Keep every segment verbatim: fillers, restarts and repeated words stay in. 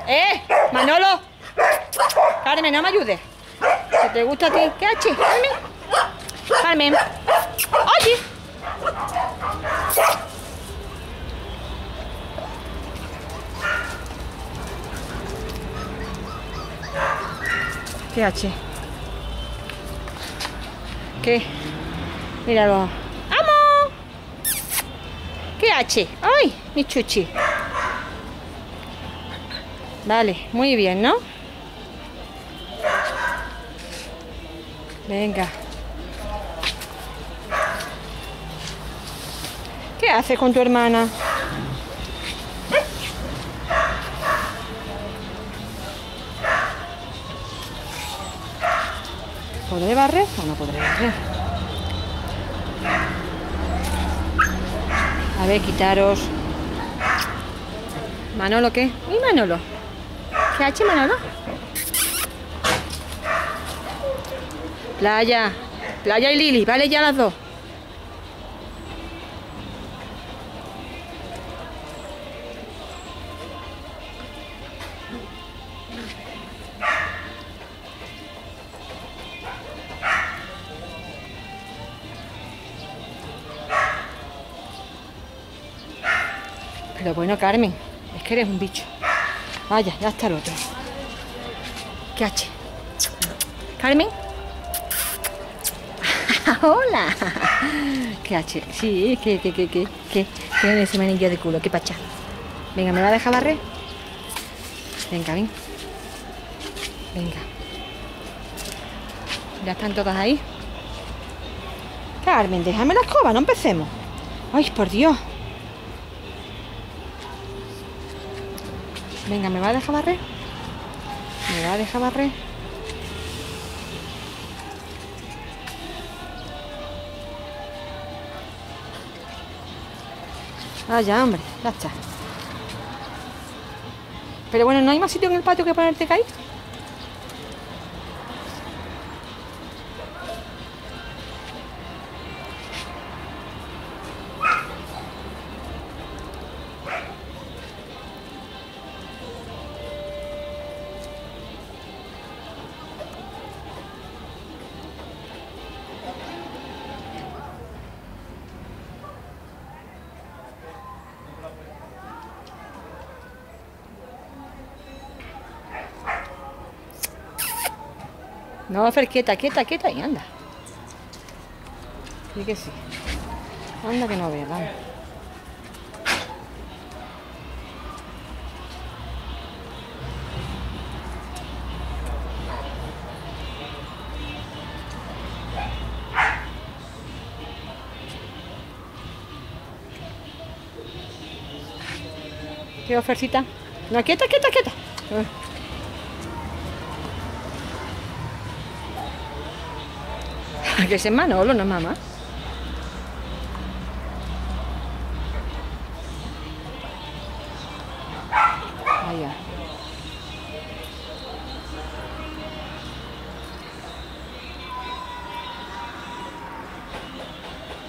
¡Eh! ¡Manolo! Carmen, no me ayudes. Si te gusta a ti. ¿Qué haces, Carmen? Carmen. Oye. ¿Qué haces? ¿Qué? Míralo. ¡Vamos! ¿Qué haces? ¡Ay! Mi chuchi. Vale, muy bien, ¿no? Venga. ¿Qué haces con tu hermana? ¿Podré barrer o no podré barrer? A ver, quitaros. ¿Manolo qué? ¿Y Manolo? ¿Qué ha hecho Manolo? Playa. Playa y Lili, vale ya las dos. Pero bueno, Carmen, es que eres un bicho. Vaya, ya está el otro. ¿Qué hace? ¿Carmen? ¡Hola! ¿Qué hace? Sí, ¿qué, qué, qué, qué? ¿Qué? Tiene ese manillo de culo, ¿qué pacha? Venga, ¿me va a dejar barrer? Venga, ven. Venga. Ya están todas ahí. Carmen, déjame la escoba, no empecemos. ¡Ay, por Dios! Venga, ¿me va a dejar barrer? ¿Me va a dejar barrer? Ah, ya, hombre, ya está. Pero bueno, ¿no hay más sitio en el patio que ponerte ahí? No, Fer, quieta, quieta, quieta y anda. Sí que sí. Anda que no veas, vamos. ¿Qué ofercita? No, quieta, quieta, quieta. Que ese es Manolo, no es mamá. Allá.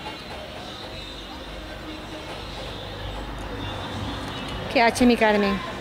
¿Qué hace mi Carmen?